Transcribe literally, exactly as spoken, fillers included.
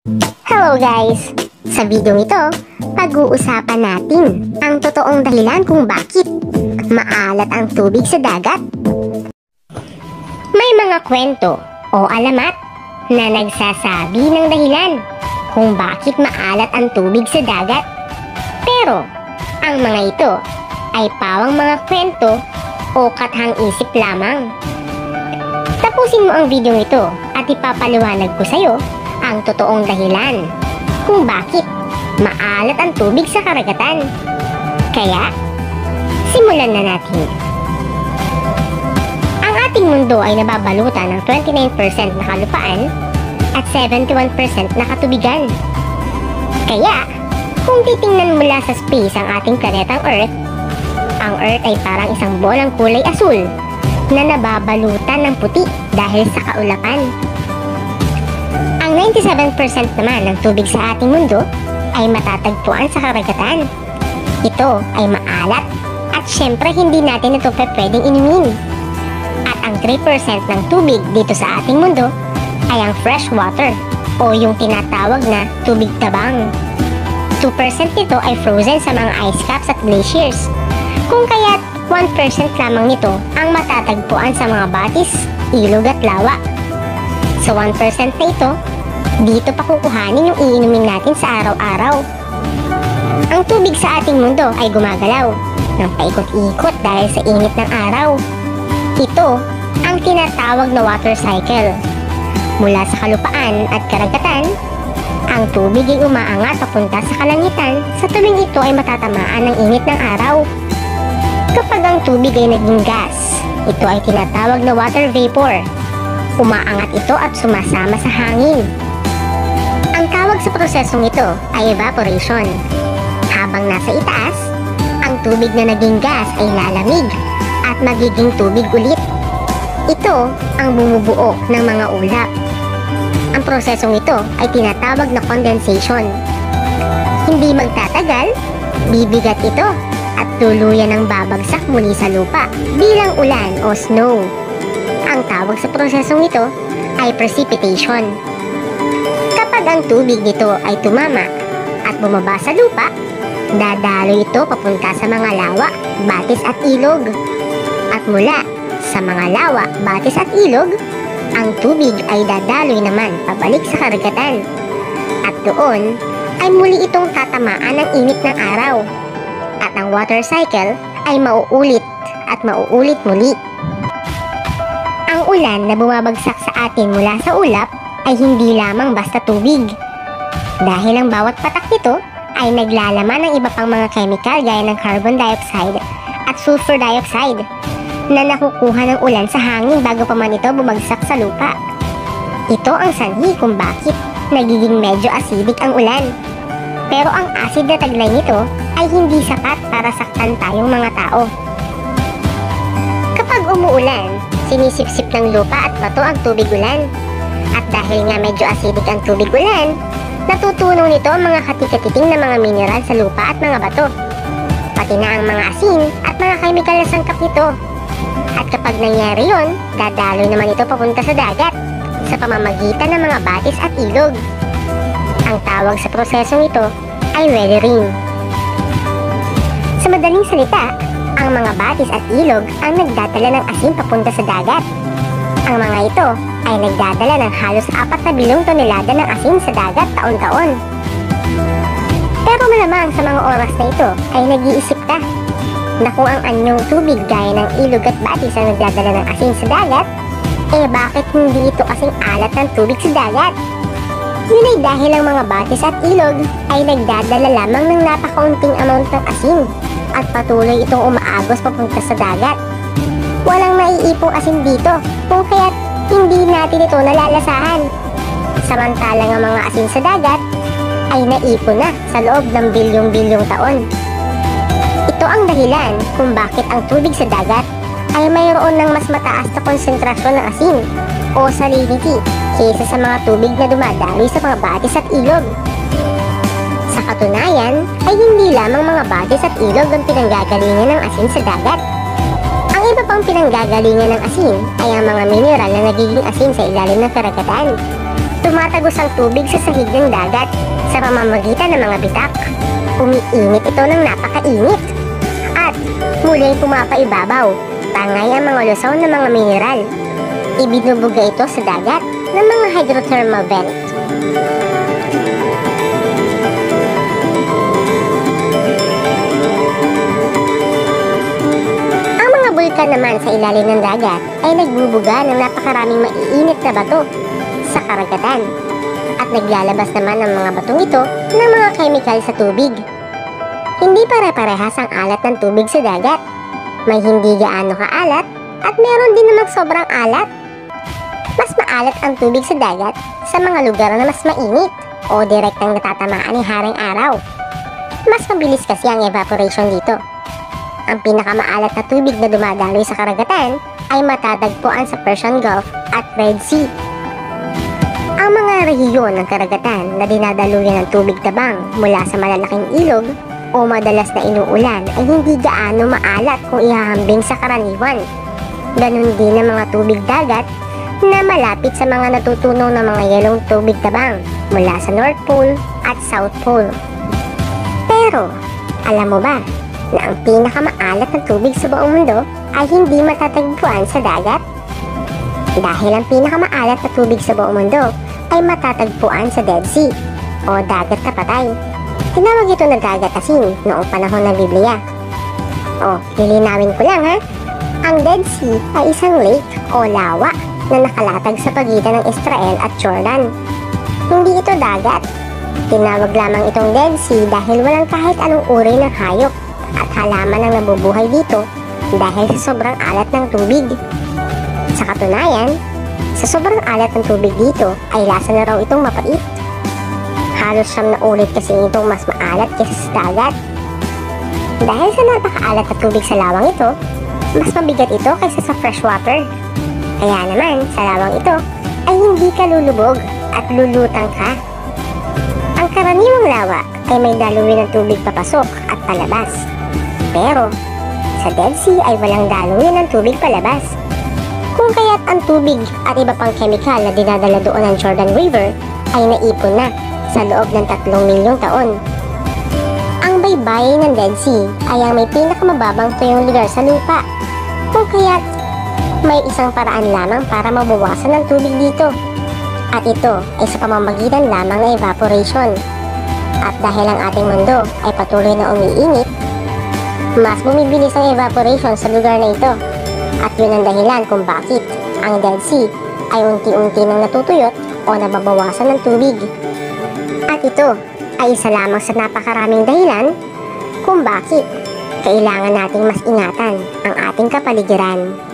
Hello guys! Sa video ito, pag-uusapan natin ang totoong dahilan kung bakit maalat ang tubig sa dagat. May mga kwento o alamat na nagsasabi ng dahilan kung bakit maalat ang tubig sa dagat. Pero, ang mga ito ay pawang mga kwento o kathang isip lamang. Tapusin mo ang video ito at ipapaliwanag ko sa iyo ang totoong dahilan kung bakit maalat ang tubig sa karagatan. Kaya, simulan na natin. Ang ating mundo ay nababalutan ng twenty-nine percent na kalupaan at seventy-one percent na katubigan. Kaya, kung titingnan mula sa space ang ating planetang Earth, ang Earth ay parang isang bolang kulay asul na nababalutan ng puti dahil sa kaulapan. Ang ninety-seven percent naman ng tubig sa ating mundo ay matatagpuan sa karagatan. Ito ay maalat at syempre hindi natin ito pwedeng inumin. At ang three percent ng tubig dito sa ating mundo ay ang fresh water o yung tinatawag na tubig tabang. two percent nito ay frozen sa mga ice caps at glaciers. Kung kaya't one percent lamang nito ang matatagpuan sa mga batis, ilog at lawa. Sa one percent na ito, dito pa kukuhanin yung iinumin natin sa araw-araw. Ang tubig sa ating mundo ay gumagalaw ng paikot-ikot dahil sa init ng araw. Ito ang tinatawag na water cycle. Mula sa kalupaan at karagatan, ang tubig ay umaangat papunta sa kalangitan sa tuwing ito ay matatamaan ng init ng araw. Kapag ang tubig ay naging gas, ito ay tinatawag na water vapor. Umaangat ito at sumasama sa hangin. Ang tawag sa prosesong ito ay evaporation. Habang nasa itaas, ang tubig na naging gas ay lalamig at magiging tubig ulit. Ito ang bumubuo ng mga ulap. Ang prosesong ito ay tinatawag na condensation. Hindi magtatagal, bibigat ito at tuluyan ng babagsak muli sa lupa bilang ulan o snow. Ang tawag sa prosesong ito ay precipitation. Kapag ang tubig nito ay tumama at bumaba sa lupa, dadalo ito papunta sa mga lawa, batis at ilog. At mula sa mga lawa, batis at ilog, ang tubig ay dadaloy naman pabalik sa karagatan. At doon ay muli itong tatamaan ng init ng araw. At ang water cycle ay mauulit at mauulit muli. Ang ulan na bumabagsak sa atin mula sa ulap ay hindi lamang basta tubig. Dahil ang bawat patak nito ay naglalaman ng iba pang mga chemical gaya ng carbon dioxide at sulfur dioxide na nakukuha ng ulan sa hangin bago pa man ito bumagsak sa lupa. Ito ang sanhi kung bakit nagiging medyo acidic ang ulan. Pero ang acid na taglay nito ay hindi sapat para saktan tayong mga tao. Kapag umuulan, sinisipsip ng lupa at bato ang tubig ulan. At dahil nga medyo acidic ang tubig ulan, natutunaw nito ang mga katikatiting na mga mineral sa lupa at mga bato. Pati na ang mga asin at mga chemical na sangkap nito. At kapag nangyari yon, dadaloy naman ito papunta sa dagat sa pamamagitan ng mga batis at ilog. Ang tawag sa prosesong ito ay weathering. Sa madaling salita, ang mga batis at ilog ang nagdadala ng asin papunta sa dagat. Ang mga ito ay nagdadala ng halos apat na bilyong tonelada ng asin sa dagat taon-taon. Pero malamang sa mga oras na ito ay nag-iisip ka na kung ang anyong tubig gaya ng ilog at batis ang nagdadala ng asin sa dagat, eh bakit hindi ito kasing alat ng tubig sa dagat? Yun ay dahil ang mga batis at ilog ay nagdadala lamang ng napakaunting amount ng asin at patuloy itong umaagos papunta sa dagat. Walang naiipong asin dito kung kaya't hindi natin ito nalalasahan. Samantalang ang mga asin sa dagat ay naipon na sa loob ng bilyong-bilyong taon. Ito ang dahilan kung bakit ang tubig sa dagat ay mayroon ng mas mataas na konsentrasyon ng asin o salinity kaysa sa mga tubig na dumadaloy sa mga batis at ilog. Sa katunayan ay hindi lamang mga batis at ilog ang pinanggagalingan ng asin sa dagat. Ang iba pang pinanggagalingan ng asin ay ang mga mineral na nagiging asin sa ilalim ng karagatan. Tumatagos ang tubig sa sahig ng dagat sa pamamagitan ng mga bitak. Umiinit ito ng napakainit. At muling pumapaibabaw, tangay ang mga lusaw ng mga mineral. Ibinubuga ito sa dagat ng mga hydrothermal vent. Ang mga bulkan naman sa ilalim ng dagat ay nagbubuga ng napakaraming maiinit na bato sa karagatan at naglalabas naman ng mga batong ito ng mga chemical sa tubig. Hindi pare-parehas ang alat ng tubig sa dagat. May hindi gaano kaalat at meron din namang sobrang alat. Mas maalat ang tubig sa dagat sa mga lugar na mas mainit o direktang natatamaan ng haring araw. Mas mabilis kasi ang evaporation dito. Ang pinakamaalat na tubig na dumadaloy sa karagatan ay matatagpuan sa Persian Gulf at Red Sea. Ang mga rehiyon ng karagatan na dinadaluyan ng tubig tabang mula sa malalaking ilog o madalas na inuulan ay hindi gaano maalat kung ihahambing sa karaniwan. Ganon din ang mga tubig dagat na malapit sa mga natutunaw na mga yelong tubig tabang mula sa North Pole at South Pole. Pero, alam mo ba na ang pinakamaalat na tubig sa buong mundo ay hindi matatagpuan sa dagat? Dahil ang pinakamaalat na tubig sa buong mundo ay matatagpuan sa Dead Sea o dagat na patay. Tinawag ito na dagat asin noong panahon ng Biblia. O, lilinawin ko lang ha. Ang Dead Sea ay isang lake o lawa na nakalatag sa pagitan ng Israel at Jordan. Hindi ito dagat. Tinawag lamang itong Dead Sea dahil walang kahit anong uri ng hayop at halaman ang nabubuhay dito dahil sa sobrang alat ng tubig. Sa katunayan, sa sobrang alat ng tubig dito ay lasa na raw itong mapait. Halos siyam na ulit kasi itong mas maalat kaysa sa dagat. Dahil sa napakaalat na tubig sa lawang ito, mas mabigat ito kaysa sa freshwater. Kaya naman, sa lawang ito ay hindi ka lulubog at lulutang ka. Ang karaniwang lawa ay may daluyan ng tubig papasok at palabas. Pero, sa Dead Sea ay walang daluyan ng tubig palabas. Kung kaya't ang tubig at iba pang chemical na dinadala doon ng Jordan River ay naipon na sa loob ng tatlong milyong taon. Ang baybayin ng Dead Sea ay ang may pinakamababang tuyong lugar sa lupa. Kung kaya't may isang paraan lamang para mabawasan ang tubig dito. At ito ay sa pamamagitan lamang ng evaporation. At dahil ang ating mundo ay patuloy na umiinit, mas bumibilis ang evaporation sa lugar na ito. At yun ang dahilan kung bakit ang Dead Sea ay unti-unti nang natutuyot o nababawasan ng tubig. At ito ay isa lamang sa napakaraming dahilan kung bakit kailangan nating mas ingatan ang ating kapaligiran.